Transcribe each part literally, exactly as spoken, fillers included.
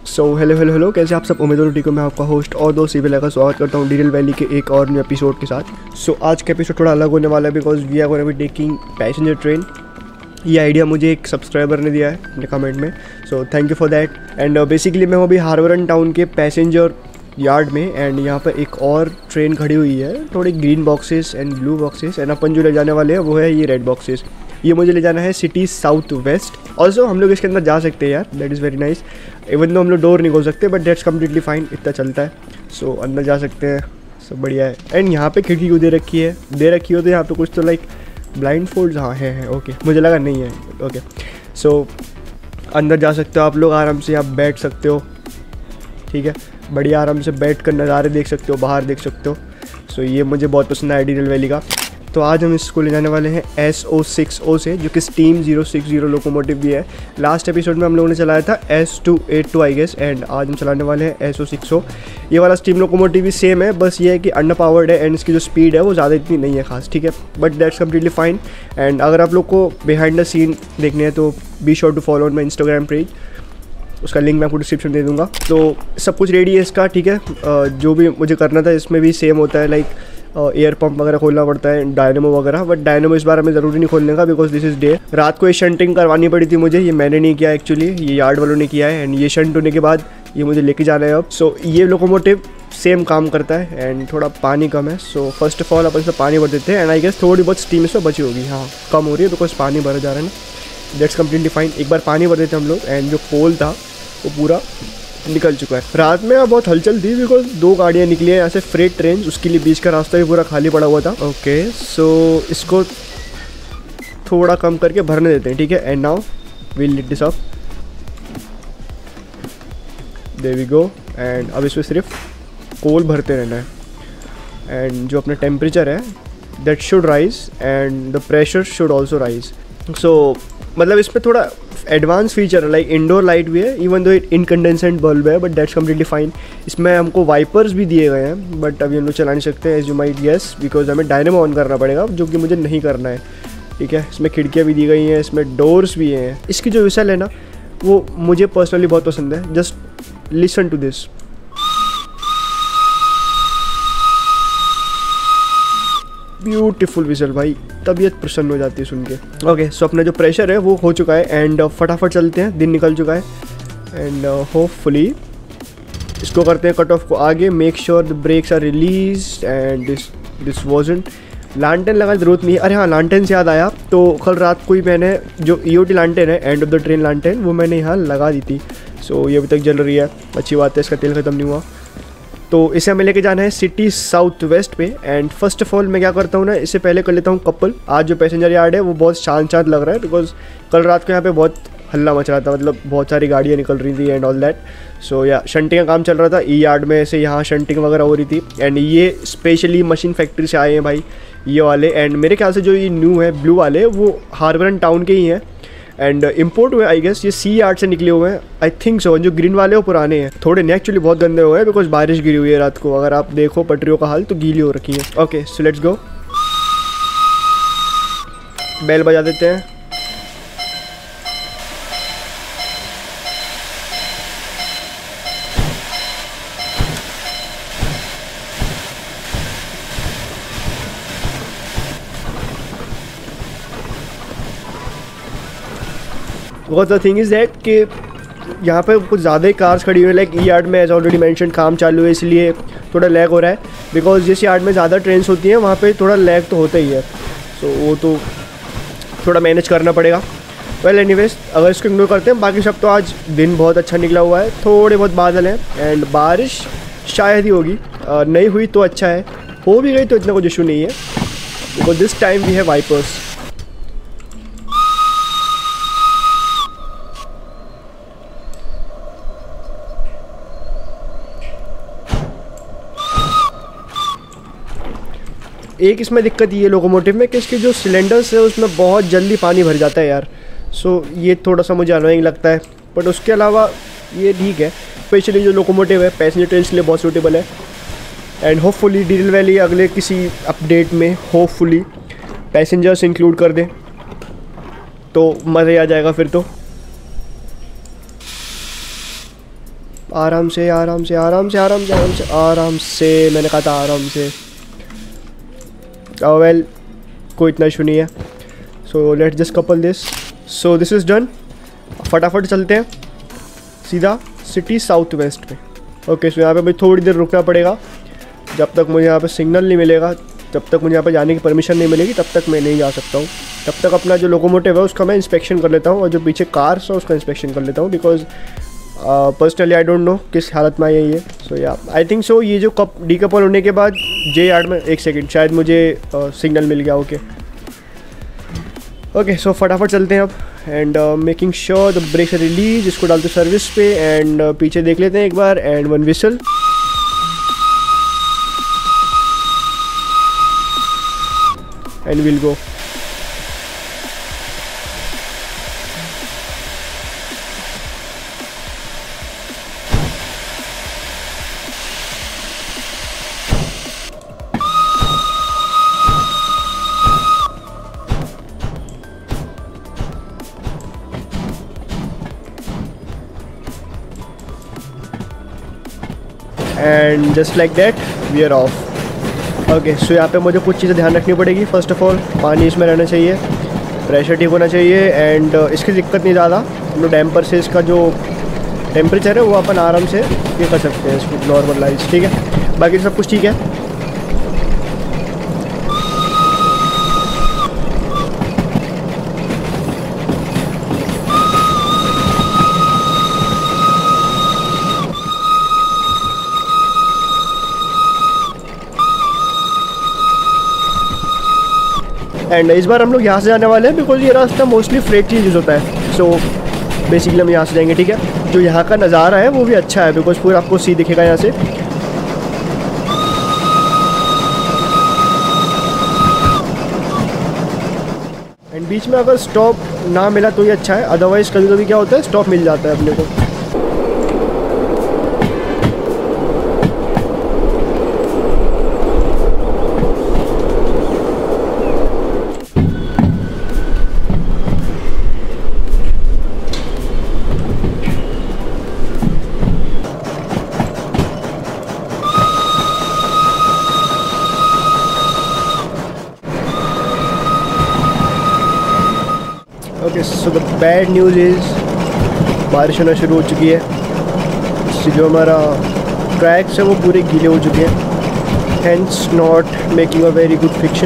So hello hello hello कैसे आप सब, उम्मीद है ठीक हो। मैं आपका होस्ट और दोस्त सिविल का स्वागत करता हूँ डीरेल वैली के एक और न्यू एपिसोड के साथ। सो so, आज का एपिसोड थोड़ा अलग होने वाला है because we are gonna be taking passenger train. ये आइडिया मुझे एक सब्सक्राइबर ने दिया है अपने कमेंट में, so thank you for that. And basically मैं हूँ अभी हार्बरन टाउन के पैसेंजर यार्ड में एंड यहाँ पर एक और ट्रेन खड़ी हुई है, थोड़े green boxes and blue boxes. And अपन जो ले जाने वाले हैं वो है ये रेड बॉक्सेस। ये मुझे ले जाना है सिटी साउथ वेस्ट। ऑल्सो हम लोग इसके अंदर जा सकते हैं यार, that is very nice. Even though हम लोग डोर नहीं खोल सकते बट दैट्स कम्प्लीटली फाइन, इतना चलता है। सो so, अंदर जा सकते हैं, सब बढ़िया है। एंड यहाँ पे खिड़की क्यों दे रखी है, दे रखी हो तो यहाँ पे कुछ तो लाइक ब्लाइंड फोल्ड हाँ है, है ओके okay. मुझे लगा नहीं है ओके। सो अंदर जा सकते हो आप लोग आराम से, आप बैठ सकते हो, ठीक है, बढ़िया आराम से बैठ कर नज़ारे देख सकते हो, बाहर देख सकते हो। सो so, ये मुझे बहुत पसंद है डीरेल वैली का। तो आज हम इसको ले जाने वाले हैं एस ओ सिक्स ओ से, जो कि steam zero six zero locomotive भी है। लास्ट एपिसोड में हम लोगों ने चलाया था S two eight two I guess, and आज हम चलाने वाले हैं एस ओ सिक्स ओ। ये वाला स्टीम लोकोमोटिव भी सेम है, बस ये है कि अंडर पावर्ड है एंड इसकी जो स्पीड है वो ज़्यादा इतनी नहीं है खास, ठीक है, but that's completely fine. And अगर आप लोग को बिहाइंड द सीन देखने हैं तो be sure to follow on my Instagram page, उसका लिंक मैं आपको डिस्क्रिप्शन दे दूँगा। तो सब कुछ रेडी है इसका, ठीक है। जो भी मुझे करना था इसमें भी सेम होता है, लाइक एयर पंप वगैरह खोलना पड़ता है, डायनेमो वगैरह, बट डायनेमो इस बार हमें ज़रूरी नहीं खोलने का बिकॉज दिस इज़ डे। रात को ये शंटिंग करवानी पड़ी थी मुझे, ये मैंने नहीं किया एक्चुअली, ये यार्ड वालों ने किया है। एंड ये शंट होने के बाद ये मुझे लेके जाना है अब। सो so, ये लोकोमोटिव सेम काम करता है एंड थोड़ा पानी कम है। सो फर्स्ट ऑफ ऑल अपन इसमें पानी भर देते हैं एंड आई गेस थोड़ी बहुत स्टीम इसमें बची होगी, हाँ कम हो रही है बिकॉज पानी भरा जा रहा है ना, दैट्स कम्प्लीटली फाइन। एक बार पानी भर देते हैं हम लोग एंड जो पोल था वो पूरा निकल चुका है। रात में बहुत हलचल थी बिकॉज दो गाड़ियाँ निकली हैं यहाँ से, फ्रेट ट्रेन, उसके लिए बीच का रास्ता भी पूरा खाली पड़ा हुआ था। ओके सो इसको थोड़ा कम करके भरने देते हैं, ठीक है। And now we'll lit this up, there we go. And अब इसमें सिर्फ कोल भरते रहना है एंड जो अपना टेम्परेचर है that should rise and the pressure should also rise. So मतलब इसमें थोड़ा एडवांस फीचर है, लाइक इंडोर लाइट भी है, इवन दो इनकंडेंसेंट बल्ब है, बट दैट्स कम्प्लीटली फाइन। इसमें हमको वाइपर्स भी दिए गए हैं बट अभी हम लोग चला नहीं सकते as you might guess because हमें डायनेमो ऑन करना पड़ेगा, जो कि मुझे नहीं करना है, ठीक है। इसमें खिड़कियाँ भी दी गई हैं, इसमें डोर्स भी हैं। इसकी जो विसल है ना वो मुझे पर्सनली बहुत पसंद है, just listen to this. Beautiful whistle भाई, तबीयत प्रसन्न हो जाती है सुन के। ओके सो अपना जो प्रेशर है वो हो चुका है एंड फटाफट चलते हैं, दिन निकल चुका है एंड होपफुली इसको करते हैं कट ऑफ को आगे। Make sure the brakes are release and this this wasn't. लालटेन लगाने की ज़रूरत नहीं है। अरे हाँ, लालटेन से याद आया, तो कल रात को ही मैंने जो ई ओ टी लालटेन है, एंड ऑफ द ट्रेन लालटेन, वो मैंने यहाँ लगा दी थी। सो ये अभी तक जल रही है, अच्छी बात है, इसका तेल ख़त्म नहीं हुआ। तो इसे हमें लेके जाना है सिटी साउथ वेस्ट पे। एंड फर्स्ट ऑफ ऑल मैं क्या करता हूँ ना, इससे पहले कर लेता हूँ कपल। आज जो पैसेंजर यार्ड है वो बहुत शांत शांत लग रहा है बिकॉज कल रात को यहाँ पे बहुत हल्ला मच रहा था, मतलब बहुत सारी गाड़ियाँ निकल रही थी एंड ऑल दैट। सो या शंटिंग का काम चल रहा था ई यार्ड में, ऐसे यहाँ शंटिंग वगैरह हो रही थी। एंड ये स्पेशली मशीन फैक्ट्री से आए हैं भाई ये वाले, एंड मेरे ख्याल से जो ये न्यू है ब्लू वाले वो हार्बरन टाउन के ही हैं एंड इम्पोर्ट हुए आई गेस, ये सी यार्ड से निकले हुए हैं आई थिंक सो। जो ग्रीन वाले वो पुराने हैं, थोड़े नहीं एक्चुअली बहुत गंदे हुए हैं बिकॉज बारिश गिरी हुई है रात को, अगर आप देखो पटरियों का हाल तो गीली हो रखी है। Okay so let's go, bell बजा देते हैं। Because the thing is that कि यहाँ पे कुछ ज़्यादा ही कार्स खड़ी हुई है, लाइक ई यार्ड में एज ऑलरेडी मैंशन काम चालू है इसलिए थोड़ा लैग हो रहा है बिकॉज जिस यार्ड में ज़्यादा ट्रेन्स होती हैं वहाँ पे थोड़ा लैग तो होता ही है। सो so, वो तो थोड़ा मैनेज करना पड़ेगा। वेल एनीवेज अगर इसको इग्नोर करते हैं, बाकी सब तो आज दिन बहुत अच्छा निकला हुआ है, थोड़े बहुत बादल हैं एंड बारिश शायद ही होगी, नहीं हुई तो अच्छा है, हो भी गई तो इतना कुछ इशू नहीं है because this time we have wipers. एक इसमें दिक्कत ये लोकोमोटिव में कि इसके जो सिलेंडर्स है उसमें बहुत जल्दी पानी भर जाता है यार। सो so, ये थोड़ा सा मुझे अनोइंग लगता है, बट उसके अलावा ये ठीक है। स्पेशली जो लोकोमोटिव है पैसेंजर ट्रेन के लिए बहुत सूटेबल है एंड होपफुली डीरेल वैली अगले किसी अपडेट में होपफुली पैसेंजर्स इंक्लूड कर दें तो मज़े आ जाएगा फिर तो। आराम से आराम से आराम से आराम से आराम से आराम से मैंने कहा था आराम से। oh well, कोई इतना इशू नहीं है। So let's just couple this. So this is done. फटाफट चलते हैं सीधा सिटी साउथ वेस्ट पे। ओके सो यहाँ पे मुझे थोड़ी देर रुकना पड़ेगा, जब तक मुझे यहाँ पे सिग्नल नहीं मिलेगा, जब तक मुझे यहाँ पे जाने की परमिशन नहीं मिलेगी तब तक मैं नहीं जा सकता हूँ। तब तक अपना जो लोकोमोटिव है उसका मैं इंस्पेक्शन कर लेता हूँ और जो पीछे कार्स है उसका इंस्पेक्शन कर लेता हूँ, because personally I don't know किस हालत में आई है ये। सो या आई थिंक सो ये जो कप डीकपल होने के बाद जे यार्ड में एक सेकेंड शायद मुझे सिग्नल uh, मिल गया। ओके ओके सो फटाफट चलते हैं अब and making sure the brakes release. इसको डालते सर्विस पे एंड uh, पीछे देख लेते हैं एक बार and one whistle. And will go. And just like that we are off. Okay so यहाँ पे मुझे कुछ चीज़ें ध्यान रखनी पड़ेगी। फर्स्ट ऑफ ऑल पानी इसमें रहना चाहिए, प्रेशर ठीक होना चाहिए एंड uh, इसकी दिक्कत नहीं ज़्यादा। हम लोग डैम्पर से इसका जो टेम्परेचर है वो अपन आराम से ये कर सकते हैं, इसको नॉर्मलाइज। ठीक है, बाकी सब कुछ ठीक है। एंड इस बार हम लोग यहाँ से जाने वाले हैं बिकॉज ये रास्ता मोस्टली फ्रेट के यूज़ होता है। सो बेसिकली हम यहाँ से जाएंगे। ठीक है, जो यहाँ का नज़ारा है वो भी अच्छा है बिकॉज पूरा आपको सी दिखेगा यहाँ से। एंड बीच में अगर स्टॉप ना मिला तो ये अच्छा है, अदरवाइज़ कभी कभी क्या होता है स्टॉप मिल जाता है अपने को। Okay so the bad news is बारिश होना शुरू हो चुकी है, इससे जो हमारा ट्रैक्स है वो पूरे गीले हो चुके हैं। Hence not making a very good friction,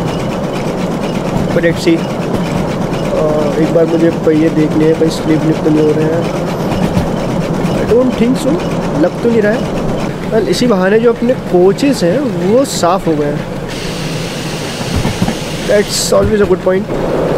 but let's see. एक बार मुझे पहिए देखने हैं, कहीं स्लिप लिप तो नहीं हो रहे हैं। आई डोंट थिंक सो, लग तो नहीं रहा है। वेल इसी बहाने जो अपने कोचेस हैं वो साफ़ हो गए हैं। That's always a good point.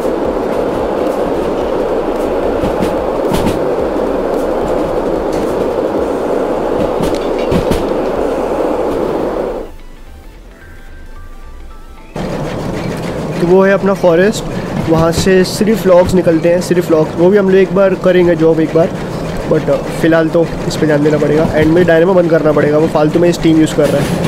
तो वो है अपना फॉरेस्ट, वहाँ से सिर्फ लॉग्स निकलते हैं, सिर्फ लॉग्स। वो भी हम लोग एक बार करेंगे जॉब एक बार, बट फ़िलहाल तो इस पे ध्यान देना पड़ेगा। एंड में डायनेमो बंद करना पड़ेगा, वो फालतू में स्टीम यूज़ कर रहा है।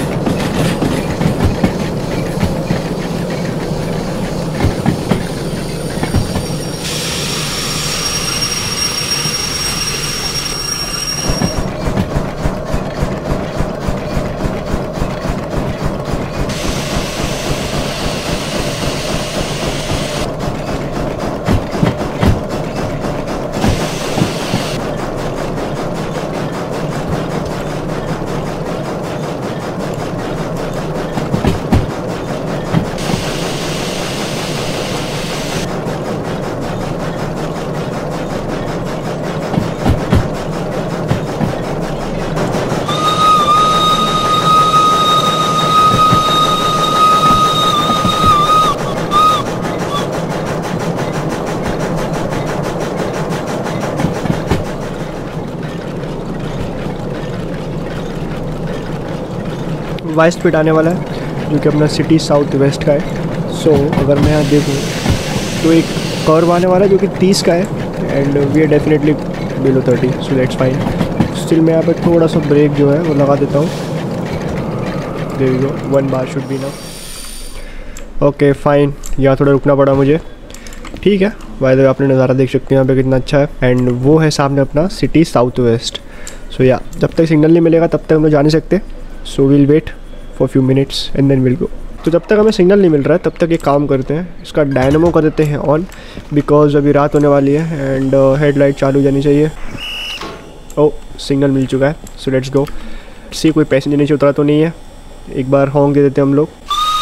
वाइस्ट पिट आने वाला है जो कि अपना सिटी साउथ वेस्ट का है। सो so, अगर मैं यहाँ देखूँ तो एक कर्व आने वाला है जो कि तीस का है and we are definitely below thirty, so let's fine. Still मैं यहाँ पे थोड़ा सा ब्रेक जो है वो लगा देता हूँ। There we go, one bar should be ना। ओके फाइन, यहाँ थोड़ा रुकना पड़ा मुझे। ठीक है, बाय द वे आपने नज़ारा देख सकते हैं यहाँ पे कितना अच्छा है। एंड वो है सामने अपना सिटी साउथ वेस्ट। सो या जब तक सिग्नल नहीं मिलेगा तब तक हम लोग जा नहीं सकते। So will wait for few minutes and then will go. तो जब तक हमें सिग्नल नहीं मिल रहा है तब तक एक काम करते हैं, इसका डायनामो कर देते हैं ऑन, बिकॉज अभी रात होने वाली है एंड हेडलाइट चालू जानी चाहिए। ओ सिग्नल मिल चुका है, सो लेट्स गो। सी कोई पैसेंजर नीचे उतरा तो नहीं है, एक बार हॉर्न दे देते हैं हम लोग।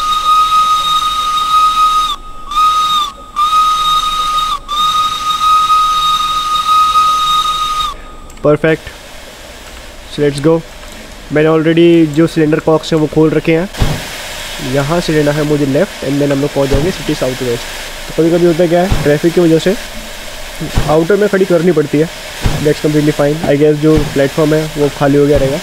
Perfect, so let's go. मैंने ऑलरेडी जो सिलेंडर कॉक्स हैं वो खोल रखे हैं। यहाँ से लेना है मुझे लेफ़्ट एंड देन हम लोग पहुँच जाएंगे सिटी साउथ वेस्ट। तो कभी कभी होता है क्या है, ट्रैफिक की वजह से आउटर में खड़ी करनी पड़ती है। That's completely fine. I guess जो प्लेटफॉर्म है वो खाली हो गया रहेगा।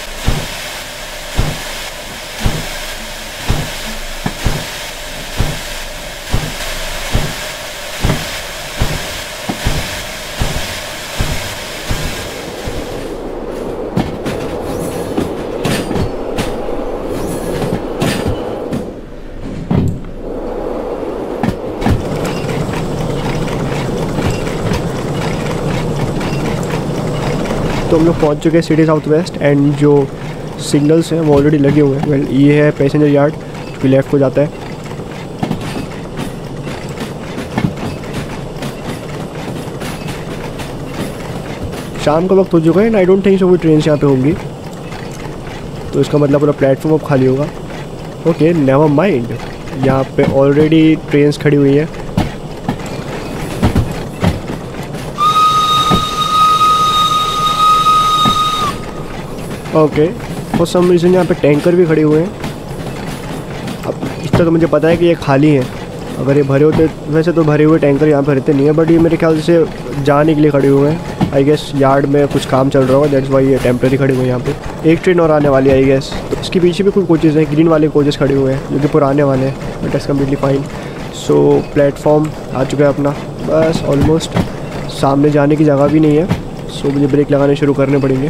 तो हम लोग पहुँच चुके हैं सिटी साउथ वेस्ट एंड जो सिग्नल्स हैं वो ऑलरेडी लगे हुए हैं। वेल ये है पैसेंजर यार्ड जो कि लेफ़्ट को जाता है। शाम का वक्त हो चुका है and I don't think so कोई ट्रेन यहाँ पे होंगी, तो इसका मतलब पूरा प्लेटफॉर्म अब खाली होगा। ओके नेवर माइंड, यहाँ पे ऑलरेडी ट्रेन्स खड़ी हुई हैं। ओके फॉर सम रीज़न यहाँ पे टैंकर भी खड़े हुए हैं। अब इस तरह तो मुझे पता है कि ये खाली हैं, अगर ये भरे होते, वैसे तो भरे हुए टैंकर यहाँ पे रहते नहीं है, बट ये मेरे ख्याल से जाने के लिए खड़े हुए हैं। आई गेस यार्ड में कुछ काम चल रहा होगा, दैट्स वाई ये टेम्प्रेरी खड़े हुए हैं यहाँ पे। एक ट्रेन और आने वाली है आई गेस, तो इसके पीछे भी कुछ कोचेज़ हैं, ग्रीन वाले कोचेज़ खड़े हुए हैं जो कि पुराने वाले हैं, but it's completely fine. So platform आ चुका है अपना, बस ऑलमोस्ट। सामने जाने की जगह भी नहीं है, सो मुझे ब्रेक लगाने शुरू करने पड़ेंगे।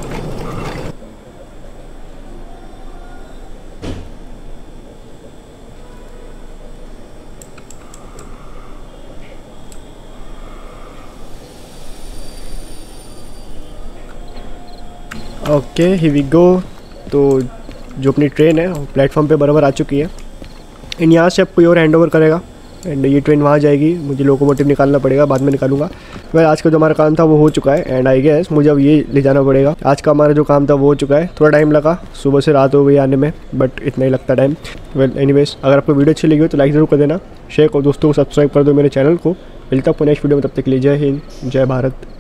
Okay here we go. तो जो अपनी ट्रेन है वो प्लेटफॉर्म पे बराबर आ चुकी है एंड यहाँ से अब कोई और हैंड ओवर करेगा एंड ये ट्रेन वहाँ जाएगी। मुझे लोकोमोटिव निकालना पड़ेगा, बाद में निकालूंगा। वह आज का जो हमारा काम था वो हो चुका है एंड आई गेस मुझे अब ये ले जाना पड़ेगा। आज का हमारा जो काम था वो हो चुका है। थोड़ा टाइम लगा, सुबह से रात हो गई आने में, बट इतना ही लगता टाइम। वेल एनीवेज, अगर आपको वीडियो अच्छी लगी हो तो लाइक ज़रूर कर देना, शेयर और दोस्तों को सब्सक्राइब कर दो मेरे चैनल को। मिलता हूँ नेक्स्ट वीडियो में, तब तक के लिए जय हिंद, जय भारत।